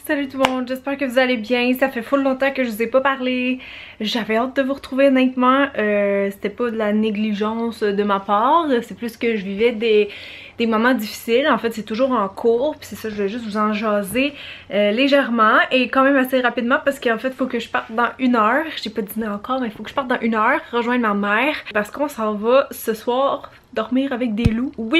Salut tout le monde, j'espère que vous allez bien. Ça fait full longtemps que je vous ai pas parlé. J'avais hâte de vous retrouver honnêtement. C'était pas de la négligence de ma part, c'est plus que je vivais des moments difficiles. En fait, c'est toujours en cours, puis c'est ça, je voulais juste vous en jaser légèrement et quand même assez rapidement parce qu'en fait, il faut que je parte dans 1 heure. J'ai pas dîné encore, mais il faut que je parte dans 1 heure rejoindre ma mère parce qu'on s'en va ce soir dormir avec des loups. Oui.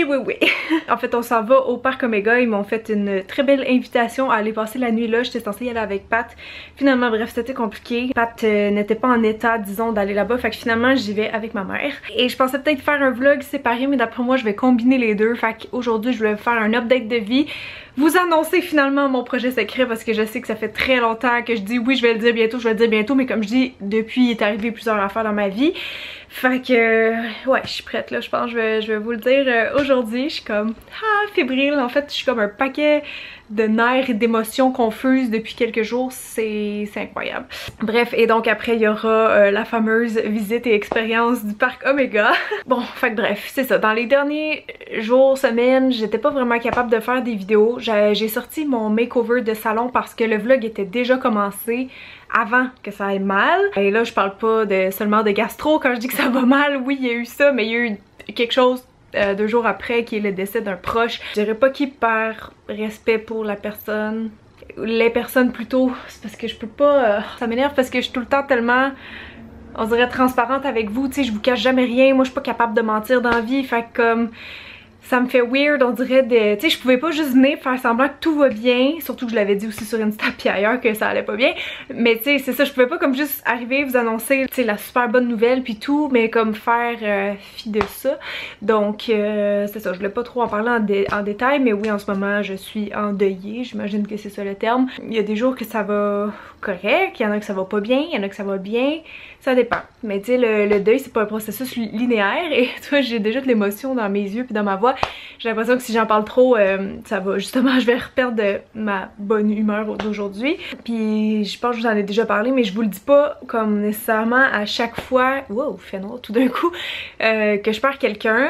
En fait, on s'en va au parc Omega. Ils m'ont fait une très belle invitation à aller passer la nuit là. J'étais censée y aller avec Pat. Finalement, bref, c'était compliqué. Pat n'était pas en état, disons, d'aller là-bas. Fait que finalement, j'y vais avec ma mère. Et je pensais peut-être faire un vlog séparé, mais d'après moi, je vais combiner les deux. Fait qu'aujourd'hui, je voulais faire un update de vie. Vous annoncer finalement mon projet secret parce que je sais que ça fait très longtemps que je dis oui, je vais le dire bientôt, je vais le dire bientôt. Mais comme je dis, depuis, il est arrivé plusieurs affaires dans ma vie. Fait que, ouais, je suis prête là, je pense que je vais vous le dire aujourd'hui. Je suis comme, fébrile, en fait, je suis comme un paquet de nerfs et d'émotions confuses depuis quelques jours, c'est incroyable. Bref, et donc après il y aura la fameuse visite et expérience du parc Omega. Bon, fait que bref, c'est ça. Dans les derniers jours, semaines, j'étais pas vraiment capable de faire des vidéos. J'ai sorti mon makeover de salon parce que le vlog était déjà commencé avant que ça aille mal. Et là, je parle pas seulement de gastro. Quand je dis que ça va mal, oui, il y a eu ça, mais il y a eu quelque chose 2 jours après qui est le décès d'un proche. Je dirais pas qu'il perd respect pour la personne, les personnes plutôt, c'est parce que je peux pas, ça m'énerve parce que je suis tout le temps tellement, on dirait transparente avec vous, tu sais, je vous cache jamais rien, moi je suis pas capable de mentir dans la vie, fait que comme ça me fait weird, on dirait de... Tu sais, je pouvais pas juste venir faire semblant que tout va bien. Surtout que je l'avais dit aussi sur Insta puis ailleurs que ça allait pas bien. Mais tu sais, c'est ça, je pouvais pas comme juste arriver, vous annoncer, tu sais, la super bonne nouvelle puis tout, mais comme faire fi de ça. Donc, c'est ça, je voulais pas trop en parler en détail, mais oui, en ce moment, je suis endeuillée. J'imagine que c'est ça le terme. Il y a des jours que ça va correct, il y en a que ça va pas bien, il y en a que ça va bien. Ça dépend. Mais tu sais, le deuil, c'est pas un processus linéaire et tu vois, j'ai déjà de l'émotion dans mes yeux puis dans ma voix. J'ai l'impression que si j'en parle trop, ça va justement, je vais reperdre ma bonne humeur d'aujourd'hui. Puis je pense que je vous en ai déjà parlé, mais je vous le dis pas comme nécessairement à chaque fois, wow, fait noir tout d'un coup, que je perds quelqu'un.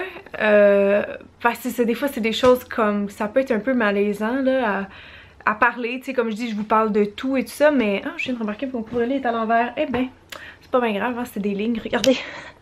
Parce que des fois, c'est des choses comme, ça peut être un peu malaisant là, à parler. Tu sais, comme je dis, je vous parle de tout et tout ça, mais je viens de remarquer que mon couvre-lit est à l'envers. Eh ben, c'est pas bien grave, hein, c'est des lignes, regardez.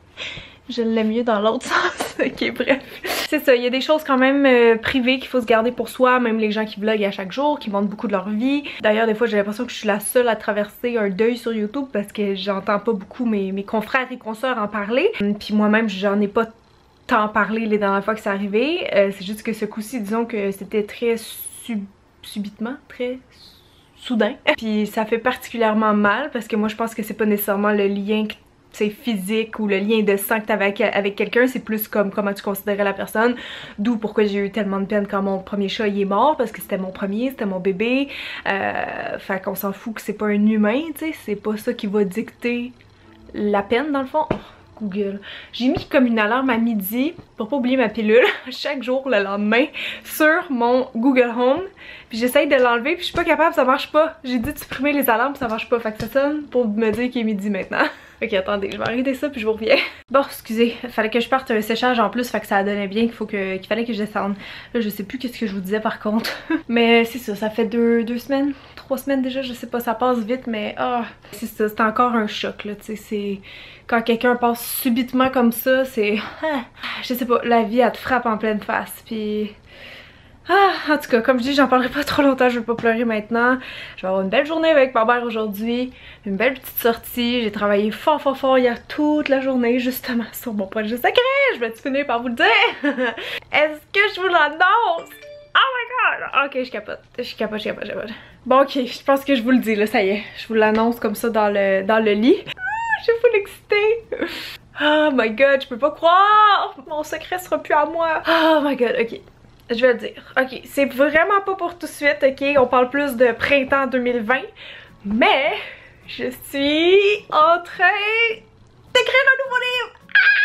Je l'aime mieux dans l'autre sens. Ok, bref. C'est ça, il y a des choses quand même privées qu'il faut se garder pour soi, même les gens qui vloguent à chaque jour, qui montrent beaucoup de leur vie. D'ailleurs, des fois, j'ai l'impression que je suis la seule à traverser un deuil sur YouTube parce que j'entends pas beaucoup mes confrères et consoeurs en parler. Puis moi-même, j'en ai pas tant parlé les dernières fois que c'est arrivé. C'est juste que ce coup-ci, disons que c'était très subitement, très soudain. Puis ça fait particulièrement mal parce que moi, je pense que c'est pas nécessairement le lien c'est physique ou le lien de sang que t'avais avec quelqu'un, c'est plus comme comment tu considérais la personne, d'où pourquoi j'ai eu tellement de peine quand mon premier chat il est mort, parce que c'était mon premier, c'était mon bébé, fait qu'on s'en fout que c'est pas un humain, tu sais, c'est pas ça qui va dicter la peine dans le fond. Google. J'ai mis comme une alarme à midi pour pas oublier ma pilule chaque jour le lendemain sur mon Google Home. Puis j'essaye de l'enlever puis je suis pas capable, ça marche pas. J'ai dit de supprimer les alarmes, ça marche pas. Fait que ça sonne pour me dire qu'il est midi maintenant. Ok, attendez, je vais arrêter ça puis je vous reviens. Bon, excusez, fallait que je parte un séchage en plus, fait que ça donnait bien qu'il fallait que je descende. Là, je sais plus qu'est-ce que je vous disais par contre. Mais c'est ça, ça fait 2 semaines, 3 semaines déjà, je sais pas, ça passe vite, mais c'est ça, c'est encore un choc là, tu sais, c'est... Quand quelqu'un passe subitement comme ça, c'est... je sais pas, la vie elle te frappe en pleine face, puis... en tout cas, comme je dis, j'en parlerai pas trop longtemps, je veux pas pleurer maintenant. Je vais avoir une belle journée avec ma mère aujourd'hui, une belle petite sortie. J'ai travaillé fort hier toute la journée justement sur mon projet secret. Je vais finir par vous le dire. Est-ce que je vous l'annonce? Oh my god! Ok, je capote. Bon ok, je pense que je vous le dis là, ça y est. Je vous l'annonce comme ça dans le lit. Je suis full excitée. Oh my god, je peux pas croire! Mon secret sera plus à moi. Oh my god, ok. Je vais le dire. Ok, c'est vraiment pas pour tout de suite, ok? On parle plus de printemps 2020. Mais, je suis en train d'écrire un nouveau livre!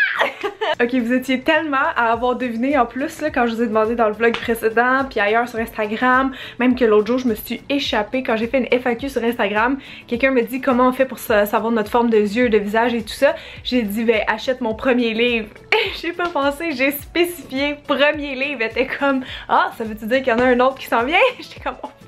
Ok, vous étiez tellement à avoir deviné en plus là, quand je vous ai demandé dans le vlog précédent puis ailleurs sur Instagram, même que l'autre jour je me suis échappée quand j'ai fait une FAQ sur Instagram. Quelqu'un me dit comment on fait pour savoir notre forme de yeux, de visage et tout ça. J'ai dit ben achète mon premier livre. J'ai pas pensé, j'ai spécifié premier livre. Elle était comme ça veut-tu dire qu'il y en a un autre qui s'en vient? J'étais comme oh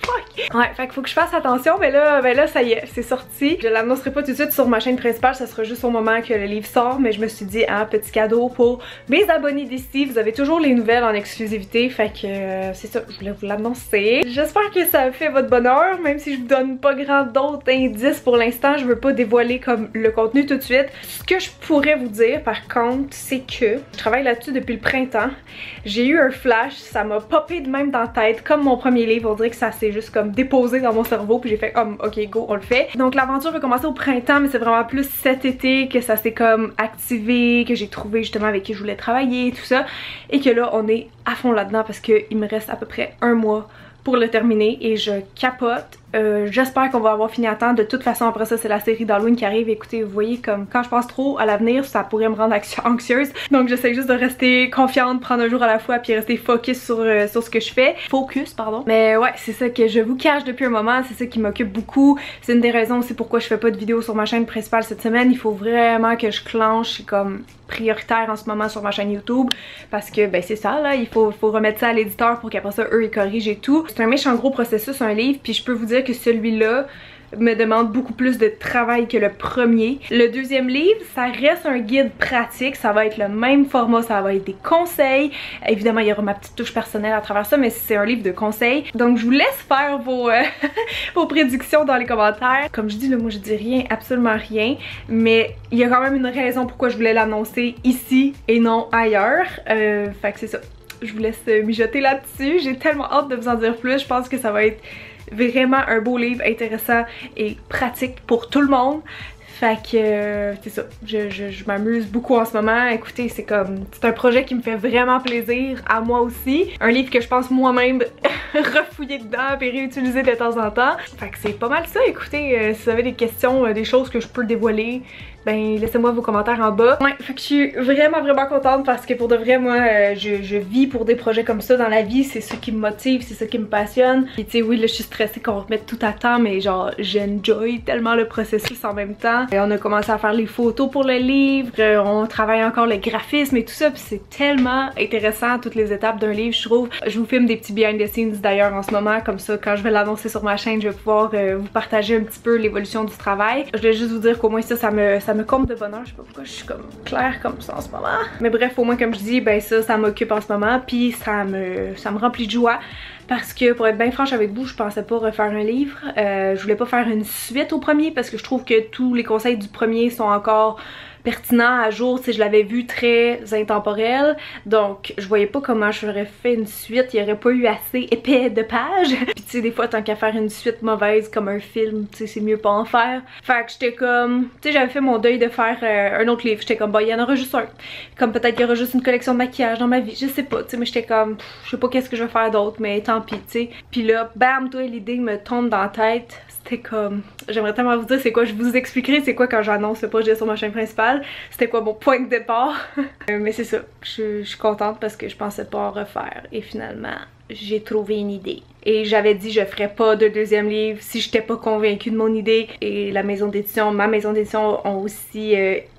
fuck? Ouais, fait qu'il faut que je fasse attention, mais là ça y est, c'est sorti. Je l'annoncerai pas tout de suite sur ma chaîne principale, ça sera juste au moment que le livre sort, mais je me suis dit, hein, petit cadeau pour mes abonnés d'ici. Vous avez toujours les nouvelles en exclusivité, fait que c'est ça, je voulais vous l'annoncer. J'espère que ça a fait votre bonheur, même si je vous donne pas grand d'autres indices pour l'instant, je veux pas dévoiler comme le contenu tout de suite. Ce que je pourrais vous dire par contre, c'est que je travaille là-dessus depuis le printemps. J'ai eu un flash, ça m'a popé de même dans la tête, comme mon premier livre, on dirait que ça s'est juste comme déposé dans mon cerveau, puis j'ai fait comme ok go, on le fait. Donc l'aventure va commencer au printemps, mais c'est vraiment plus cet été que ça s'est comme activé, que j'ai trouvé justement avec qui je voulais travailler, tout ça, et que là on est à fond là-dedans parce qu'il me reste à peu près un mois pour le terminer et je capote. J'espère qu'on va avoir fini à temps. De toute façon après ça c'est la série d'Halloween qui arrive. Écoutez, vous voyez comme quand je pense trop à l'avenir ça pourrait me rendre anxieuse. Donc j'essaie juste de rester confiante, prendre un jour à la fois puis rester focus sur ce que je fais. Focus pardon. Mais ouais c'est ça que je vous cache depuis un moment. C'est ça qui m'occupe beaucoup. C'est une des raisons aussi pourquoi je fais pas de vidéo sur ma chaîne principale cette semaine. Il faut vraiment que je clenche. C'est comme prioritaire en ce moment sur ma chaîne YouTube parce que ben c'est ça là, il faut remettre ça à l'éditeur pour qu'après ça eux ils corrigent et tout. C'est un méchant gros processus un livre puis je peux vous dire que celui-là me demande beaucoup plus de travail que le premier. Le deuxième livre, ça reste un guide pratique, ça va être le même format, ça va être des conseils. Évidemment, il y aura ma petite touche personnelle à travers ça, mais c'est un livre de conseils. Donc je vous laisse faire vos, vos prédictions dans les commentaires. Comme je dis là, moi je dis rien, absolument rien, mais il y a quand même une raison pourquoi je voulais l'annoncer ici et non ailleurs. Fait que c'est ça. Je vous laisse mijoter là-dessus. J'ai tellement hâte de vous en dire plus. Je pense que ça va être vraiment un beau livre intéressant et pratique pour tout le monde. Fait que c'est ça, je m'amuse beaucoup en ce moment. Écoutez, c'est un projet qui me fait vraiment plaisir à moi aussi. Un livre que je pense moi-même refouiller dedans et réutiliser de temps en temps. Fait que c'est pas mal ça. Écoutez, si vous avez des questions, des choses que je peux dévoiler, ben laissez-moi vos commentaires en bas. Ouais, fait que je suis vraiment contente parce que pour de vrai, moi, je vis pour des projets comme ça dans la vie. C'est ça qui me motive, c'est ça qui me passionne. Et tu sais, oui, là, je suis stressée qu'on remette tout à temps, mais genre, j'enjoy tellement le processus en même temps. Et on a commencé à faire les photos pour le livre, on travaille encore le graphisme et tout ça, puis c'est tellement intéressant toutes les étapes d'un livre, je trouve. Je vous filme des petits behind the scenes d'ailleurs en ce moment, comme ça, quand je vais l'annoncer sur ma chaîne, je vais pouvoir vous partager un petit peu l'évolution du travail. Je voulais juste vous dire qu'au moins ça me comble de bonheur. Je sais pas pourquoi je suis comme claire comme ça en ce moment. Mais bref, au moins comme je dis, ben ça m'occupe en ce moment. Puis ça me remplit de joie. Parce que pour être bien franche avec vous, je pensais pas refaire un livre. Je voulais pas faire une suite au premier parce que je trouve que tous les conseils du premier sont encore pertinent, à jour, tu sais, je l'avais vu très intemporel, donc je voyais pas comment j'aurais fait une suite, il y aurait pas eu assez épais de pages. Puis tu sais, des fois, tant qu'à faire une suite mauvaise comme un film, tu sais, c'est mieux pas en faire. Fait que j'étais comme, tu sais, j'avais fait mon deuil de faire un autre livre, j'étais comme, bah, il y en aura juste un. Comme peut-être qu'il y aura juste une collection de maquillage dans ma vie, je sais pas, tu sais, mais j'étais comme, je sais pas qu'est-ce que je vais faire d'autre, mais tant pis, tu sais. Puis là, bam, toi, l'idée me tombe dans la tête. C'était comme, j'aimerais tellement vous dire c'est quoi, je vous expliquerai c'est quoi quand j'annonce le projet sur ma chaîne principale, c'était quoi mon point de départ. Mais c'est ça, je suis contente parce que je pensais pas en refaire et finalement j'ai trouvé une idée. Et j'avais dit je ferais pas de deuxième livre si j'étais pas convaincue de mon idée, et la maison d'édition, ma maison d'édition ont aussi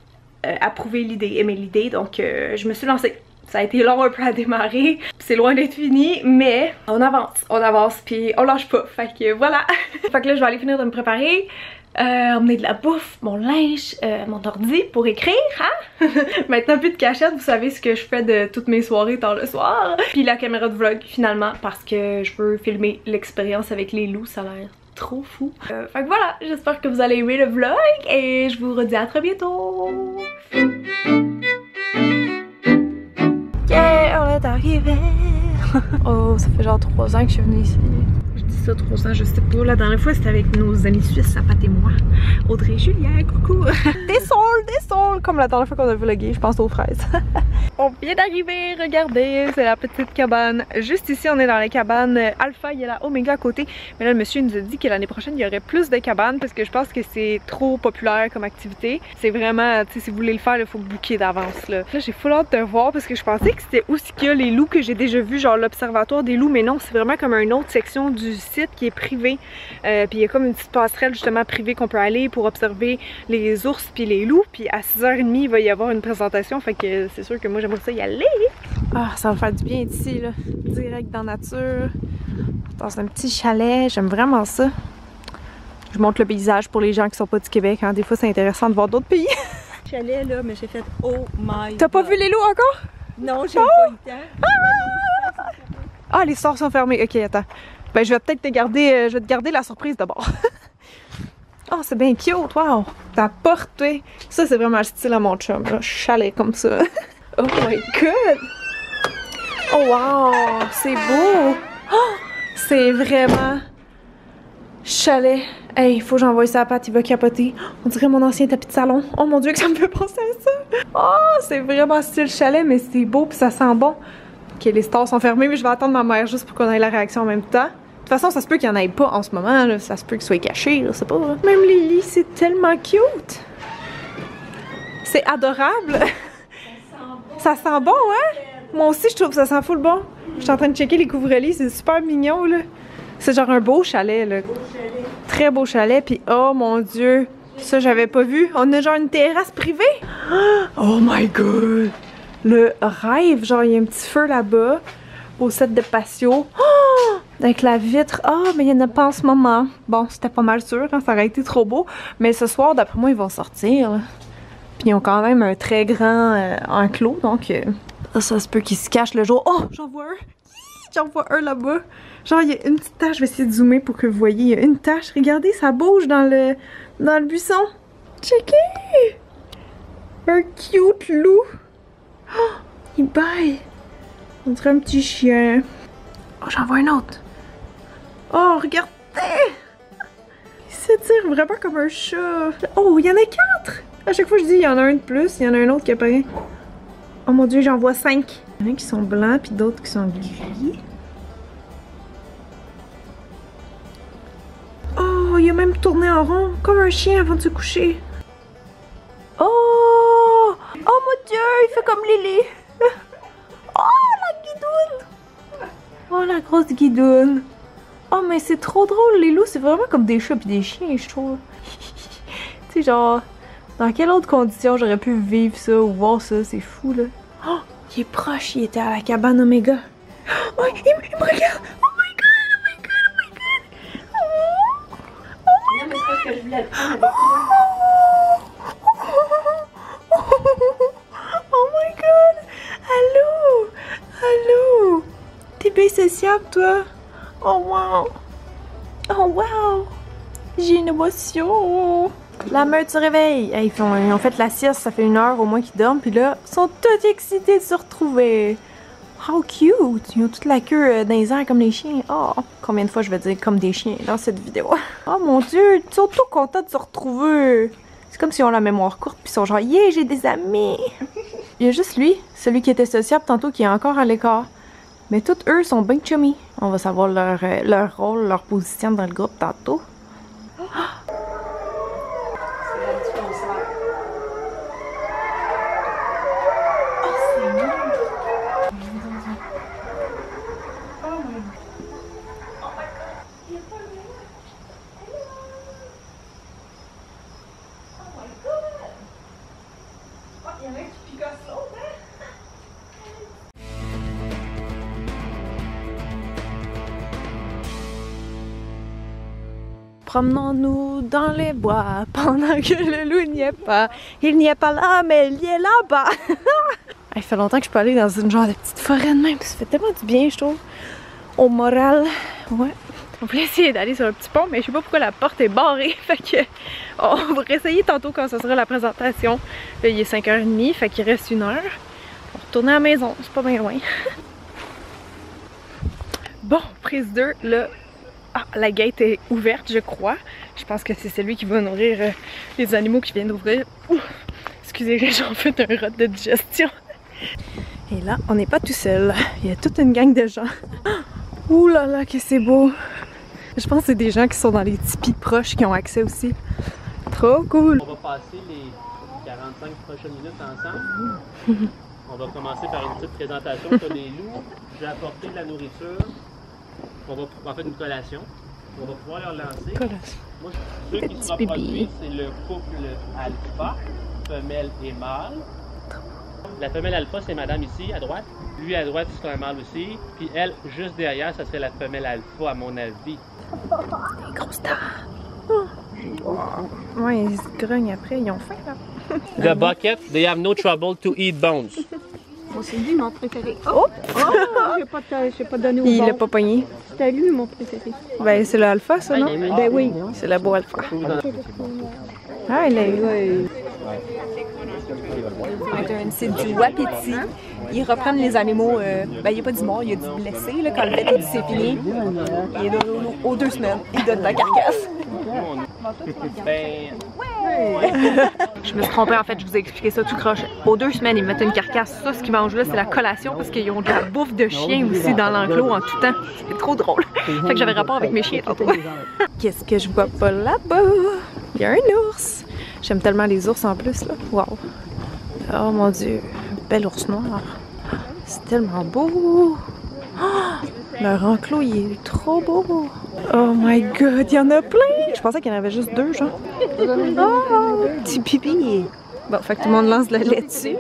approuvé l'idée, aimé l'idée, donc je me suis lancée. Ça a été long un peu à démarrer, c'est loin d'être fini, mais on avance puis on lâche pas, fait que voilà. Fait que là je vais aller finir de me préparer, emmener de la bouffe, mon linge, mon ordi pour écrire, hein. Maintenant plus de cachette, vous savez ce que je fais de toutes mes soirées tard le soir. Puis la caméra de vlog finalement, parce que je veux filmer l'expérience avec les loups, ça a l'air trop fou. Fait que voilà, j'espère que vous allez aimer le vlog et je vous redis à très bientôt. Yeah, on est arrivé. Oh, ça fait genre 3 ans que je suis venue ici. Je dis ça 3 ans, je sais pas. La dernière fois c'était avec nos amis suisses, Pat et moi. Audrey et Julien, coucou. Des saules, comme la dernière fois qu'on a vlogué, je pense aux fraises. On vient d'arriver, regardez, c'est la petite cabane. Juste ici, on est dans la cabane Alpha, il y a la Omega à côté. Mais là, le monsieur nous a dit que l'année prochaine, il y aurait plus de cabanes parce que je pense que c'est trop populaire comme activité. C'est vraiment, tu sais, si vous voulez le faire, il faut booker d'avance. Là, j'ai full hâte de voir parce que je pensais que c'était où qu'il y a les loups que j'ai déjà vus, genre l'observatoire des loups. Mais non, c'est vraiment comme une autre section du site qui est privée. Puis il y a comme une petite passerelle justement privée qu'on peut aller pour observer les ours puis les loups. Puis à 6h30, il va y avoir une présentation. Fait que c'est sûr que moi, j'aimerais ça y aller. Ah, ça va me faire du bien ici, là. Direct dans la nature. dans un petit chalet. J'aime vraiment ça. Je montre le paysage pour les gens qui sont pas du Québec. Hein. Des fois, c'est intéressant de voir d'autres pays. Chalet là, mais j'ai fait oh my. T'as pas vu les loups encore? Non, j'ai pas eu le temps. Ah, les stores sont fermés. Ok, attends. Ben, je vais peut-être te garder, je vais te garder la surprise d'abord. Oh, c'est bien cute, wow! Ta porte, toi. Ça, c'est vraiment le style à mon chum, là. Chalet comme ça. Oh my god! Oh wow! C'est beau! Oh, c'est vraiment chalet. Hey, faut que j'envoie ça à Pat, il va capoter. On dirait mon ancien tapis de salon. Oh mon dieu, que ça me fait penser à ça! Oh, c'est vraiment style chalet, mais c'est beau pis ça sent bon. Ok, les stores sont fermés, mais je vais attendre ma mère juste pour qu'on ait la réaction en même temps. De toute façon, ça se peut qu'il n'y en ait pas en ce moment, là. Ça se peut qu'il soit caché, je sais pas. Là. Même Lily, c'est tellement cute! C'est adorable! Ça sent bon, hein? Moi aussi, je trouve que ça sent full bon. Je suis en train de checker les couvre-lits, c'est super mignon, là. C'est genre un beau chalet, là. Beau chalet. Très beau chalet, puis oh mon dieu! Ça, j'avais pas vu. On a genre une terrasse privée! Oh my god! Le rêve! Genre, il y a un petit feu là-bas, au set de patio. Oh! Avec la vitre. Ah, oh, mais il n'y en a pas en ce moment. Bon, c'était pas mal sûr, hein, ça aurait été trop beau. Mais ce soir, d'après moi, ils vont sortir. Là. Puis ils ont quand même un très grand enclos, donc ça se peut qu'ils se cachent le jour. Oh, j'en vois un! J'en vois un là-bas. Genre, il y a une petite tache, je vais essayer de zoomer pour que vous voyez. Il y a une tache, regardez, ça bouge dans le buisson. Checkez! Un cute loup. Oh, il baille. On dirait un petit chien. Oh, j'en vois un autre. Oh, regardez! Il s'étire vraiment comme un chat. Oh, il y en a 4! À chaque fois je dis il y en a un de plus, il y en a un autre qui apparaît. Oh mon dieu, j'en vois 5. Il y en a qui sont blancs, puis d'autres qui sont gris. Oh, il a même tourné en rond, comme un chien avant de se coucher. Oh! Oh mon dieu, il fait comme Lily. Oh, la guidoune! Oh, la grosse guidoune. Oh, mais c'est trop drôle, les loups, c'est vraiment comme des chats pis des chiens, je trouve. Tu sais, genre, dans quelle autre condition j'aurais pu vivre ça ou voir ça, c'est fou, là. Oh, il est proche, il était à la cabane Oméga. Oh, il me regarde! Oh my god, oh my god, oh my god! Oh, Non, mais c'est parce que je voulais le prendre avec toi. Oh my god! Allô? Allô? T'es bien sociable, toi? Oh wow! Oh wow! J'ai une émotion! La meute se réveille! Hey, ils ont fait la sieste, ça fait 1 heure au moins qu'ils dorment, puis là, ils sont tous excités de se retrouver! How cute! Ils ont toute la queue dans les airs comme les chiens. Oh! Combien de fois je vais dire comme des chiens dans cette vidéo? Oh mon dieu! Ils sont tous contents de se retrouver! C'est comme si on a la mémoire courte, puis ils sont genre, yeah, j'ai des amis! Il y a juste lui, celui qui était sociable tantôt, qui est encore à l'écart. Mais toutes eux sont bien chummy. On va savoir leur rôle, leur position dans le groupe tantôt. Oh! C'est la du concert. Oh, c'est mignon! Oh my god! Oh my god! Il est pas loin! Oh my god! Oh, il y en a un qui picosse l'autre, hein? Promenons-nous dans les bois pendant que le loup n'y est pas. Il n'y est pas là, mais il y est là-bas. Il fait longtemps que je peux aller dans une genre de petite forêt de même. Ça fait tellement du bien, je trouve. Au moral. Ouais. On voulait essayer d'aller sur un petit pont, mais je sais pas pourquoi la porte est barrée. Fait que on va réessayer tantôt quand ce sera la présentation. Là, il est 5h30, fait qu'il reste 1 heure. On va retourner à la maison, c'est pas bien loin. Bon, prise 2, là. Ah, la gate est ouverte, je crois. Je pense que c'est celui qui va nourrir les animaux qui viennent d'ouvrir. Excusez, j'ai en fait un rot de digestion. Et là, on n'est pas tout seul. Il y a toute une gang de gens. Ouh là là, que c'est beau. Je pense que c'est des gens qui sont dans les tipis proches qui ont accès aussi. Trop cool. On va passer les 45 prochaines minutes ensemble. On va commencer par une petite présentation sur les loups. Je vais apporter de la nourriture. On va en faire une collation. On va pouvoir leur lancer. Collation. Moi, ceux qui se reproduisent, c'est le couple alpha, femelle et mâle. La femelle alpha, c'est madame ici, à droite. Lui, à droite, c'est un mâle aussi. Puis elle, juste derrière, ça serait la femelle alpha, à mon avis. Des grosses dents. Ouais, ils se grognent après, ils ont faim là. The bucket, they have no trouble to eat bones. Moi, c'est lui mon préféré. Oh! J'ai pas donné au Il bon. l'a pas pogné. C'était lui mon préféré. Ben, c'est le alpha, ça, non? Ben oui. C'est le beau alpha. Ah, il a eu. C'est du wapiti. Ils reprennent les animaux. Ben, il n'y a pas du mort, il y a du blessé. Là, quand le fait c'est fini, il est là aux 2 semaines. Il donne la carcasse. Je me suis trompée, en fait, je vous ai expliqué ça tout croche. Aux 2 semaines, ils mettent une carcasse. Ça, ce qu'ils mangent là, c'est la collation parce qu'ils ont de la bouffe de chien aussi dans l'enclos en tout temps. C'est trop drôle. Fait que j'avais rapport avec mes chiens tantôt. Qu'est-ce que je vois pas là-bas? Il y a un ours. J'aime tellement les ours en plus, là. Wow. Oh mon Dieu, un bel ours noir. C'est tellement beau. Oh, leur enclos, il est trop beau. Oh my god, il y en a plein. Je pensais qu'il y en avait juste 2, genre. Oh, petit pipi. Bon, fait que tout le monde lance de la lait dessus.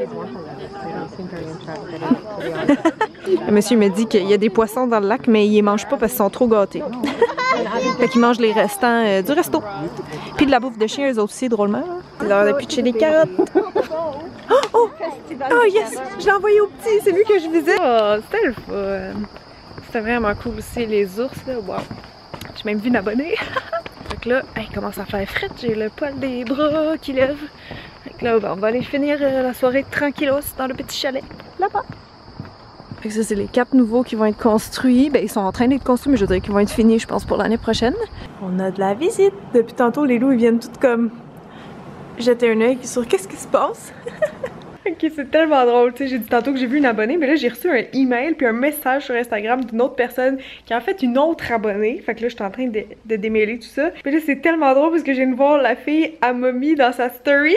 Le monsieur me dit qu'il y a des poissons dans le lac, mais ils les mangent pas parce qu'ils sont trop gâtés. Fait qu'ils mangent les restants du resto. Puis de la bouffe de chien, eux aussi, drôlement. C'est l'heure de pitcher des carottes. Oh, oh! Oh yes! Je l'ai envoyé au petit, c'est lui que je visais. Oh, c'était le fun. C'était vraiment cool aussi, les ours, là. Wow! J'ai même vu une abonnée. Fait que là, il commence à faire frette, j'ai le poil des bras qui lève. Fait que là, ben, on va aller finir la soirée tranquillos dans le petit chalet, là-bas. Fait que ça, c'est les 4 nouveaux qui vont être construits. Ben, ils sont en train d'être construits, mais je dirais qu'ils vont être finis, je pense, pour l'année prochaine. On a de la visite. Depuis tantôt, les loups, ils viennent toutes comme jeter un œil sur qu'est-ce qui se passe. Ok, c'est tellement drôle, tu sais, j'ai dit tantôt que j'ai vu une abonnée, mais là j'ai reçu un email puis un message sur Instagram d'une autre personne qui a en fait une autre abonnée. Fait que là je suis en train de démêler tout ça. Puis là c'est tellement drôle parce que je viens de voir la fille, elle m'a mis dans sa story.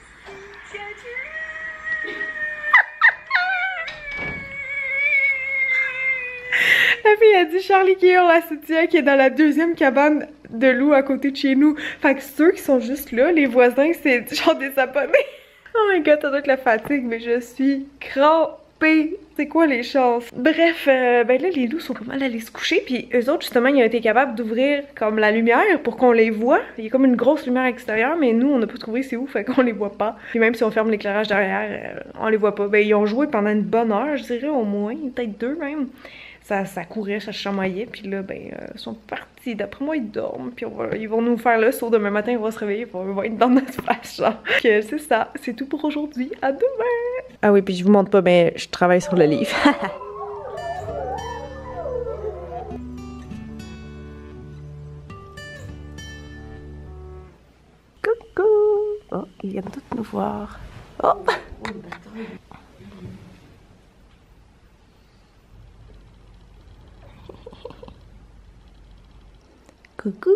La fille a dit Charlie qui hurle la soutien qui est dans la 2e cabane de loup à côté de chez nous. Fait que ceux qui sont juste là, les voisins, c'est genre des abonnés. Oh my god, ça doit être la fatigue, mais je suis crampée. C'est quoi les chances? Bref, ben là, les loups sont pas mal allés se coucher, puis eux autres, justement, ils ont été capables d'ouvrir comme la lumière pour qu'on les voit. Il y a comme une grosse lumière extérieure, mais nous, on n'a pas trouvé c'est où, fait qu'on les voit pas. Puis même si on ferme l'éclairage derrière, on les voit pas. Ben, ils ont joué pendant une bonne heure, je dirais, au moins, peut-être 2 même. Ça courait, ça chamaillait, puis là, ben, ils sont partis. D'après moi, ils dorment, puis ils vont nous faire le saut demain matin, ils vont se réveiller, puis on va être dans notre face, genre. Que c'est ça, c'est tout pour aujourd'hui. À demain! Ah oui, puis je vous montre pas, mais je travaille sur le livre. Coucou! Oh, ils viennent tous nous voir. Oh! Coucou!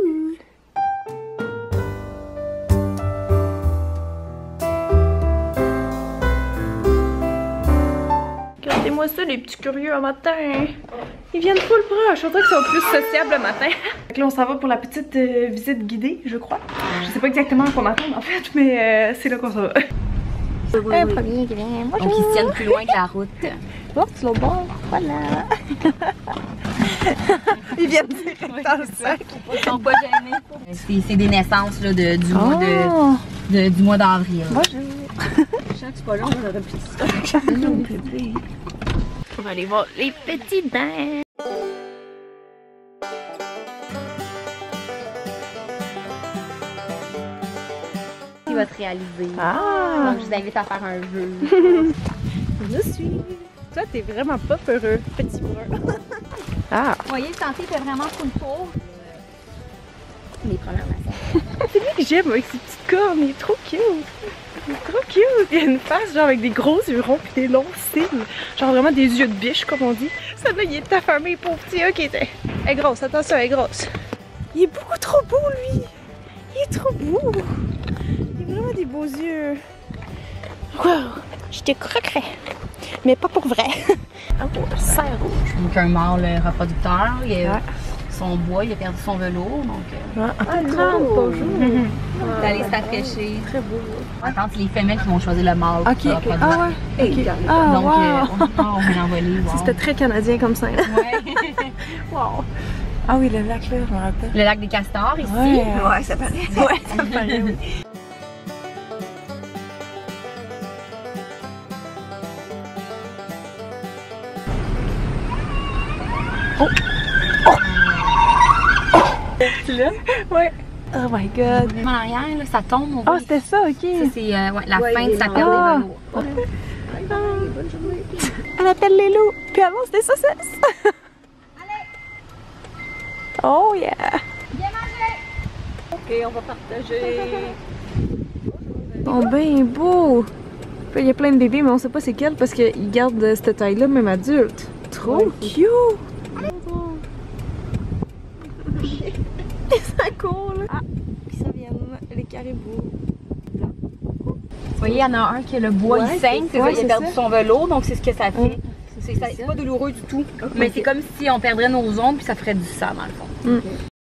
Regardez-moi ça, les petits curieux un matin! Ils viennent full proche, on dirait qu'ils sont plus sociables le matin. Là, on s'en va pour la petite visite guidée, je crois. Je sais pas exactement à quoi m'attendre en fait, mais c'est là qu'on s'en va. Un premier qui vient, bonjour! Donc, ils se tiennent plus loin que la route. Oh, c'est l'autre bord, voilà! Ils viennent direct dans le sac. Ils sont pas gênés. C'est des naissances là, du mois d'avril. Bonjour! Je sens que c'est pas long, on aurait pu ça. On va aller voir les petits dents. Il va te réaliser. Ah! Donc, je vous invite à faire un jeu. Je suis. Toi, t'es vraiment pas peureux, petit brun. Ah! Vous voyez, le sentier fait vraiment tout le tour. Les premières massacres. C'est lui que j'aime avec ses petites cornes, il est trop cute! Il est trop cute! Il a une face genre avec des gros yeux ronds pis des longs cils. Genre vraiment des yeux de biche comme on dit. Celle-là, il est affamé, pauvre petit. Ok, elle est grosse, attention, elle est grosse. Il est beaucoup trop beau, lui! Il est trop beau! Il a vraiment des beaux yeux. Wow! Je te croquerais! Mais pas pour vrai! Oh, serre rouge. Donc, un mâle reproducteur. son bois, il a perdu son velours, donc Bonjour. il est allé se rafraîchir. Très beau. Attends, c'est les femelles qui vont choisir le mâle. Ok, ça va ok. pas de Ah vent. ouais. Ok. Donc, on va l'envoler. Wow. C'était très canadien comme ça. Ouais. Wow. Ah oui, le lac là, je me rappelle. Le lac des castors ici. Ouais, ça paraît. Ouais, ça paraît, oui. Tu l'as? Ouais. Oh my god. En arrière, là, ça tombe. on Ah, voit. c'était ça, ok. Ça, c'est la fin de sa perte des velours. Elle appelle les loups. Puis avant, c'était saucisses. Oh yeah. Bien mangé. Ok, on va partager. Oh, ben beau. Puis il y a plein de bébés, mais on sait pas c'est quel parce qu'ils gardent cette taille-là, même adulte. Trop cute. C'est cool. Ah, puis ça vient les caribous. Vous voyez, il y en a un qui a le bois, il saigne, c'est ça, il a perdu son velours, donc c'est ce que ça fait. C'est pas douloureux du tout, mais c'est comme si on perdrait nos ongles puis ça ferait du sang dans le fond.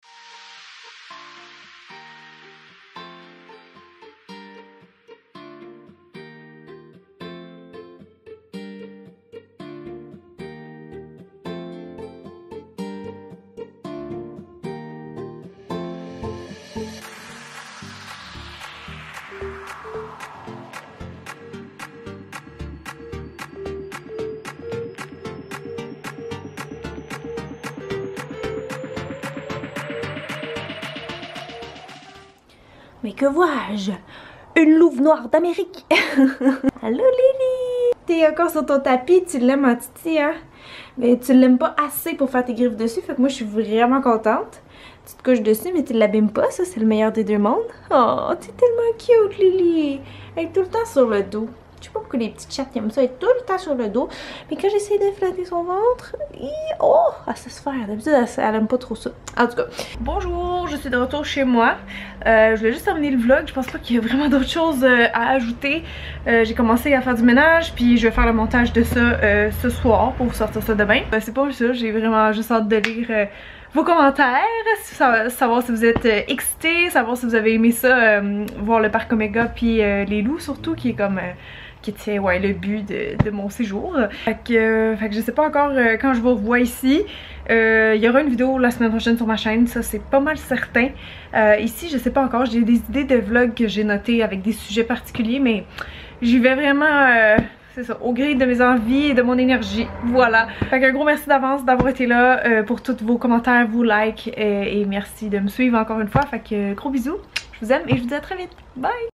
Mais que vois-je? Une louve noire d'Amérique! Allô Lily! T'es encore sur ton tapis, tu l'aimes en titi, hein? Mais tu l'aimes pas assez pour faire tes griffes dessus, fait que moi je suis vraiment contente. Tu te couches dessus, mais tu l'abîmes pas, ça c'est le meilleur des deux mondes. Oh, t'es tellement cute Lily! Elle est tout le temps sur le dos. Je sais pas pourquoi les petites chattes aiment ça, être tout le temps sur le dos. Mais quand j'essaie de flatter son ventre, elle se faire. D'habitude, elle aime pas trop ça. En tout cas, bonjour, je suis de retour chez moi. Je voulais juste terminer le vlog. Je pense pas qu'il y a vraiment d'autres choses à ajouter. J'ai commencé à faire du ménage, puis je vais faire le montage de ça ce soir pour vous sortir ça demain. C'est pas ça, j'ai vraiment juste hâte de lire vos commentaires, savoir si vous êtes excités, savoir si vous avez aimé ça, voir le parc Omega puis les loups surtout, qui est comme qui était le but de mon séjour. Fait que je sais pas encore quand je vous revois ici. Il y aura une vidéo la semaine prochaine sur ma chaîne, ça c'est pas mal certain. Ici je sais pas encore, j'ai des idées de vlogs que j'ai notées avec des sujets particuliers, mais j'y vais vraiment c'est ça, au gré de mes envies et de mon énergie. Voilà. Fait qu'un gros merci d'avance d'avoir été là pour tous vos commentaires, vos likes et merci de me suivre encore une fois. Fait que gros bisous, je vous aime et je vous dis à très vite. Bye!